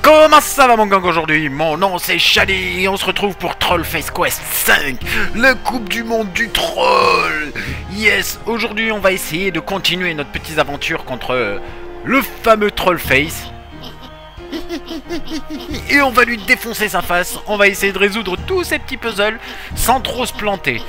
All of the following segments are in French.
Comment ça va mon gang aujourd'hui? Mon nom c'est Shani et on se retrouve pour Trollface Quest 5, la coupe du monde du troll. Yes, aujourd'hui on va essayer de continuer notre petite aventure contre le fameux Trollface. Et on va lui défoncer sa face, on va essayer de résoudre tous ces petits puzzles sans trop se planter.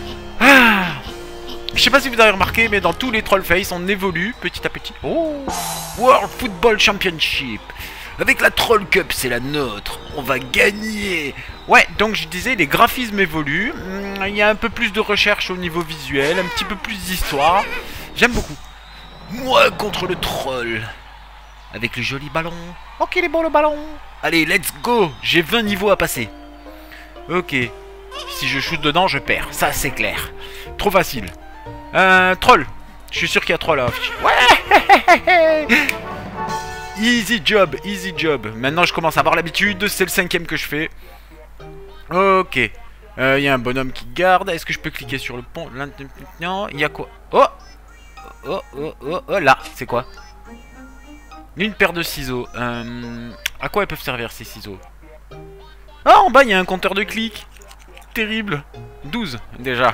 Je sais pas si vous avez remarqué, mais dans tous les Trollface, on évolue petit à petit. Oh, World Football Championship. Avec la Troll Cup, c'est la nôtre. On va gagner. Ouais, donc je disais, les graphismes évoluent. Il y a un peu plus de recherche au niveau visuel, un petit peu plus d'histoire. J'aime beaucoup. Moi contre le troll. Avec le joli ballon. Ok, il est bon le ballon. Allez, let's go. J'ai 20 niveaux à passer. Ok. Si je shoot dedans, je perds. Ça, c'est clair. Trop facile. Troll. Je suis sûr qu'il y a troll à afficher. Ouais. Easy job, easy job. Maintenant, je commence à avoir l'habitude. C'est le 5e que je fais. Ok. Il y a un bonhomme qui garde. Est-ce que je peux cliquer sur le pont? Non, il y a quoi? Oh. Là, c'est quoi? Une paire de ciseaux. À quoi ils peuvent servir ces ciseaux? Ah, en bas, il y a un compteur de clics. Terrible. 12, déjà.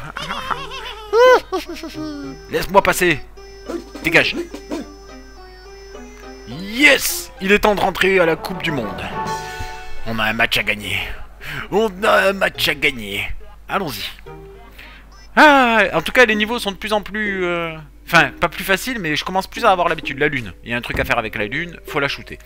Laisse-moi passer. Dégage. Yes. Il est temps de rentrer à la Coupe du Monde. On a un match à gagner. On a un match à gagner. Allons-y. Ah, en tout cas, les niveaux sont de plus en plus... Enfin, pas plus faciles, mais je commence plus à avoir l'habitude. La lune. Il y a un truc à faire avec la lune. Faut la shooter.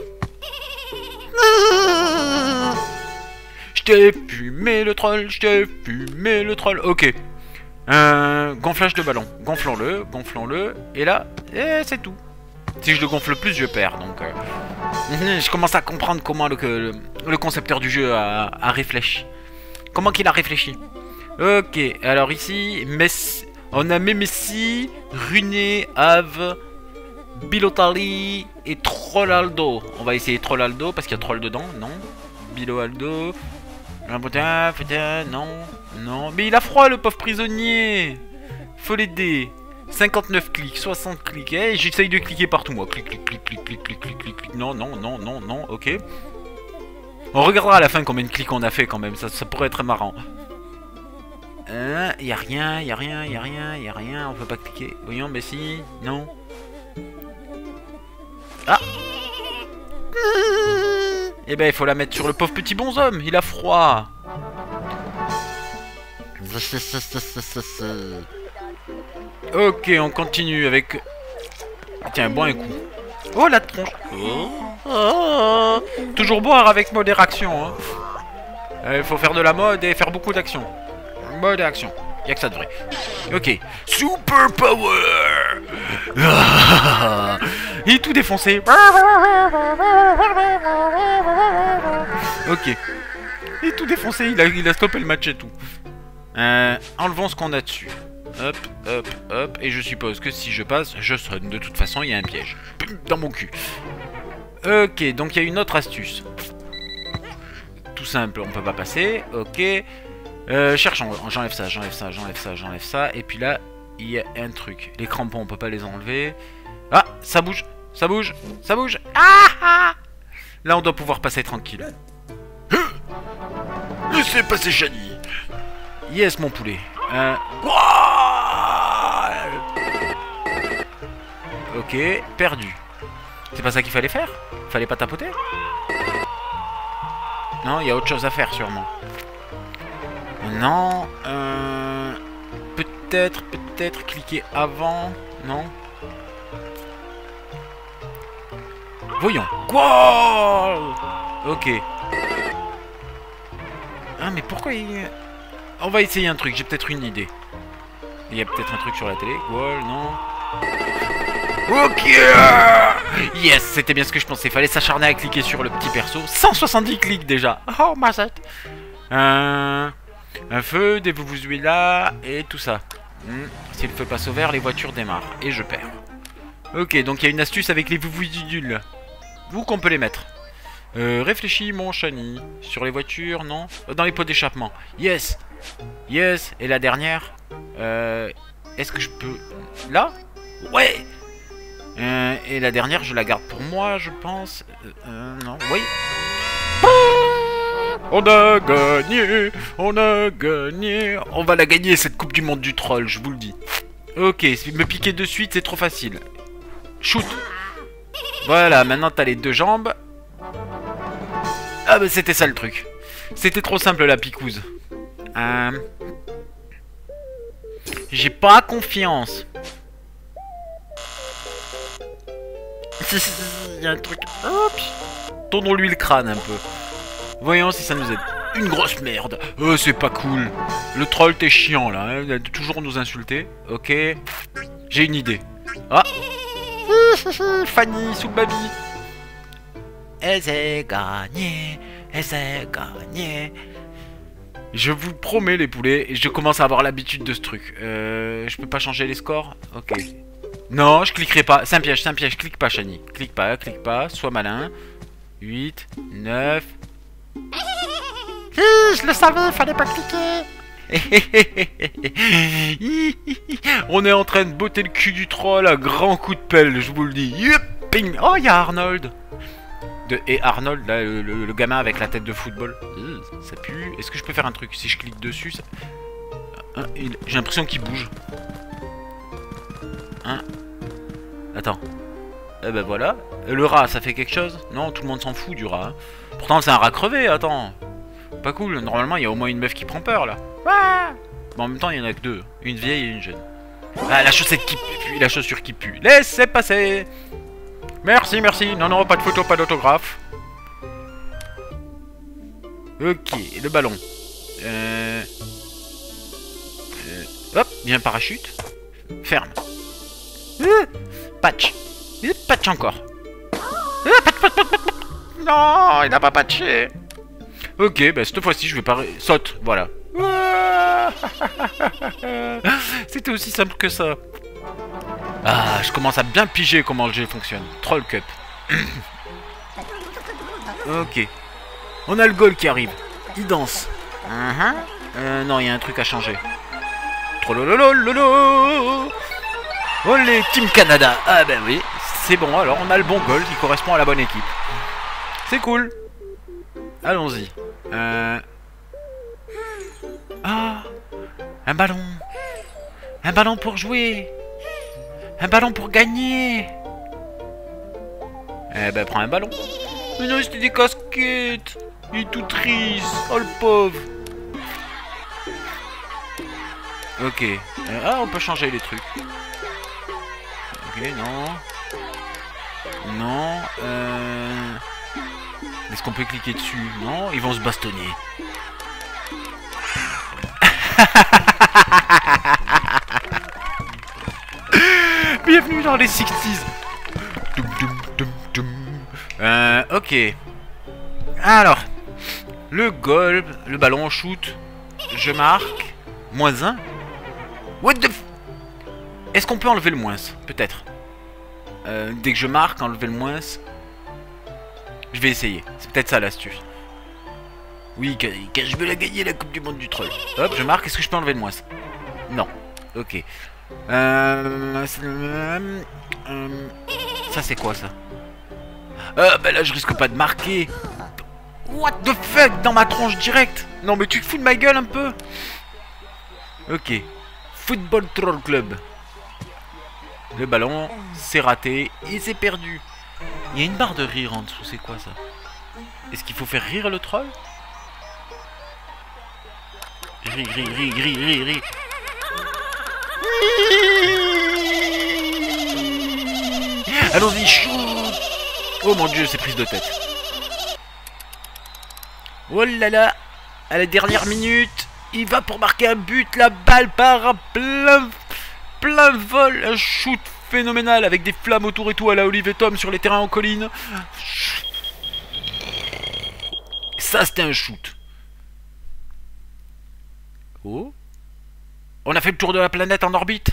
Je t'ai fumé le troll. Je t'ai fumé le troll. Ok. Gonflage de ballon. Gonflons-le, gonflons-le. Et là, c'est tout. Si je le gonfle plus, je perds. Donc, je commence à comprendre comment le concepteur du jeu a réfléchi. Comment qu'il a réfléchi. Ok, alors ici, on a Messi, Runé, Ave, Bilotali et Trollaldo. On va essayer Trollaldo parce qu'il y a troll dedans. Non. Biloaldo. Non. Non. Mais il a froid, le pauvre prisonnier. Faut l'aider. 59 clics, 60 clics. Eh, j'essaye de cliquer partout, moi. Clic, clic, clic, clic, clic, clic, clic, clic. Non. Ok. On regardera à la fin combien de clics on a fait quand même. Ça pourrait être marrant. Y a rien. On peut pas cliquer. Voyons, mais si. Non. Ah. Eh ben, il faut la mettre sur le pauvre petit bonhomme. Il a froid. Ok, on continue avec... Tiens, bois un coup. Oh, la tronche. Toujours boire avec modération. Il faut faire de la mode et faire beaucoup d'action. Mode et action. Y'a que ça de vrai. Ok. Super power. Il est tout défoncé. Ok. Il est tout défoncé. Il a stoppé le match et tout. Enlevons ce qu'on a dessus. Hop. Et je suppose que si je passe, je sonne. De toute façon, il y a un piège. Dans mon cul. Ok, donc il y a une autre astuce. Tout simple, on peut pas passer. Ok. Cherchons. J'enlève ça. Et puis là, il y a un truc. Les crampons, on peut pas les enlever. Ah, ça bouge. Ah. Là, on doit pouvoir passer tranquille. Laissez passer Shani. Yes, mon poulet. Ok, perdu. C'est pas ça qu'il fallait faire? Fallait pas tapoter? Non, il y a autre chose à faire sûrement. Non. Peut-être cliquer avant. Non. Voyons. Goal. Ok. Ah, mais pourquoi il... On va essayer un truc, j'ai peut-être une idée. Il y a peut-être un truc sur la télé. Goal, non. Ok. Yes, c'était bien ce que je pensais. Fallait s'acharner à cliquer sur le petit perso. 170 clics déjà. Oh, ma tête. Un feu, des là et tout ça. Si le feu passe au vert, les voitures démarrent. Et je perds. Ok, donc il y a une astuce avec les vuvudules. Où qu'on peut les mettre? Réfléchis, mon Shani. Sur les voitures, non? Dans les pots d'échappement. Yes. Et la dernière? Est-ce que je peux... Là? Ouais. Et la dernière, je la garde pour moi, je pense. Non, oui. On a gagné, on a gagné. On va la gagner, cette Coupe du Monde du Troll, je vous le dis. Ok, me piquer de suite, c'est trop facile. Shoot. Voilà, maintenant t'as les deux jambes. Ah bah c'était ça le truc. C'était trop simple la picouse. J'ai pas confiance. Il y a un truc. Hop. Tournons-lui le crâne un peu. Voyons si ça nous aide. Une grosse merde. C'est pas cool. Le troll, t'es chiant là. Hein. Il a toujours nous insulter. Ok. J'ai une idée. Ah. Fanny sous le baby. Et c'est gagné. Et c'est gagné. Je vous promets les poulets. Je commence à avoir l'habitude de ce truc. Je peux pas changer les scores. Ok. Non, je cliquerai pas. C'est un piège, c'est un piège. Clique pas, Shani. Clique pas, sois malin. 8, 9. Je le savais, fallait pas cliquer. On est en train de botter le cul du troll à grands coups de pelle, je vous le dis. Ping. Oh, il y a Arnold. Et Arnold, là, le gamin avec la tête de football. Ça pue. Est-ce que je peux faire un truc? Si je clique dessus, ça... j'ai l'impression qu'il bouge. Hein? Attends. Eh ben voilà. Le rat, ça fait quelque chose? Non, tout le monde s'en fout du rat. Hein. Pourtant, c'est un rat crevé, attends. Pas cool. Normalement, il y a au moins une meuf qui prend peur, là. Bon, en même temps, il y en a que deux. Une vieille et une jeune. Ah, la chaussette qui pue, la chaussure qui pue. Laissez passer. Merci, merci. Non, non, pas de photo, pas d'autographe. Ok, le ballon. Hop, bien parachute. Ferme. Patch. Patch encore. Non, il n'a pas patché. Ok, bah cette fois-ci, je vais pas... Saute, voilà. C'était aussi simple que ça. Ah, je commence à bien piger comment le jeu fonctionne. Troll Cup. Ok. On a le goal qui arrive. Il danse. Non, il y a un truc à changer. Trollolololo. Olé, Team Canada. Ah ben oui, c'est bon. Alors, on a le bon goal qui correspond à la bonne équipe. C'est cool. Allons-y. Ah, un ballon. Un ballon pour jouer. Un ballon pour gagner. Eh ben, prends un ballon. Mais non, c'était des casquettes. Il est tout triste. Oh, le pauvre. Ok. Ah, on peut changer les trucs. Ok, non. Non. Est-ce qu'on peut cliquer dessus? Non, ils vont se bastonner. Bienvenue dans les 60s. Ok. Alors, le goal, le ballon, shoot. Je marque. -1. What the f... Est-ce qu'on peut enlever le moins? Peut-être. Dès que je marque, enlever le moins. Je vais essayer. C'est peut-être ça l'astuce. Oui, car je veux la gagner, la Coupe du Monde du Troll. Hop, je marque. Est-ce que je peux enlever le moins? Non. Ok. Ça, c'est quoi, ça? Bah là, je risque pas de marquer. What the fuck? Dans ma tronche direct. Non, mais tu te fous de ma gueule un peu? Ok. Football Troll Club. Le ballon, c'est raté et c'est perdu. Il y a une barre de rire en dessous, c'est quoi ça? Est-ce qu'il faut faire rire le troll? Ri. Allons-y, chou. Oh mon dieu, c'est prise de tête. Oh là là. À la dernière minute, il va pour marquer un but, la balle part à plein vol, un shoot phénoménal avec des flammes autour et tout à la Olive et Tom sur les terrains en colline. Ça, c'était un shoot. Oh. On a fait le tour de la planète en orbite.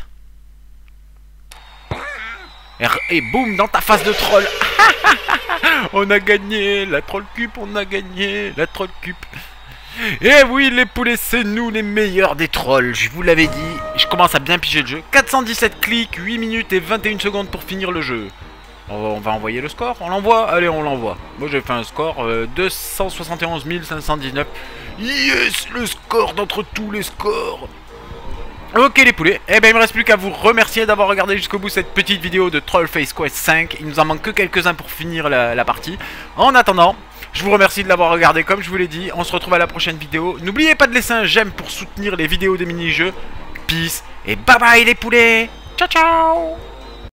Et boum, dans ta face de troll. On a gagné la Troll Cup, on a gagné la Troll Cup. Et oui les poulets, c'est nous les meilleurs des trolls, je vous l'avais dit. Je commence à bien piger le jeu. 417 clics, 8 minutes et 21 secondes pour finir le jeu. On va envoyer le score, on l'envoie. Allez, on l'envoie. Moi j'ai fait un score 271 519. Yes, le score d'entre tous les scores. Ok les poulets, eh ben il me reste plus qu'à vous remercier d'avoir regardé jusqu'au bout cette petite vidéo de Trollface Quest 5. Il nous en manque que quelques-uns pour finir la partie. En attendant, je vous remercie de l'avoir regardé comme je vous l'ai dit. On se retrouve à la prochaine vidéo. N'oubliez pas de laisser un j'aime pour soutenir les vidéos des mini-jeux. Peace et bye bye les poulets. Ciao ciao.